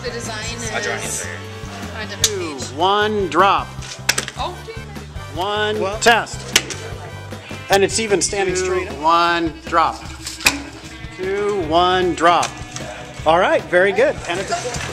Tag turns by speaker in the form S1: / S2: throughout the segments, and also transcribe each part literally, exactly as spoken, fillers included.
S1: The design is...
S2: I'll draw hands right here.
S1: On a different page.
S3: One drop.
S1: Oh,
S3: One test. And it's even standing Two, straight up. One drop. Two, one drop. All right, very good. And it's a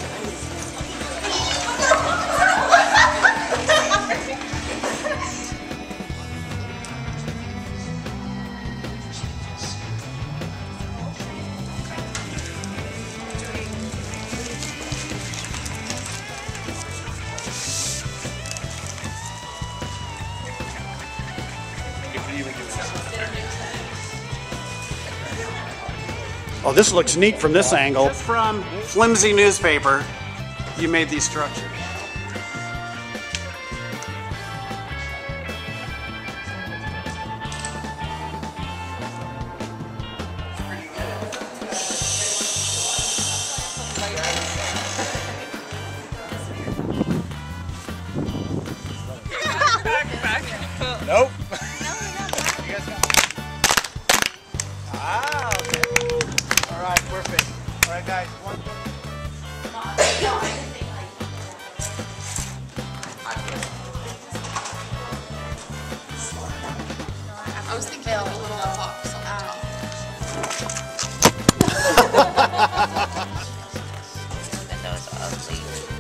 S3: Oh, this looks neat from this angle. Just from flimsy newspaper, you made these structures.
S2: Nope.
S3: Ah, okay. All right, perfect. All right, guys. One.
S1: I was thinking of a little box on the top.
S4: Even though it's ugly.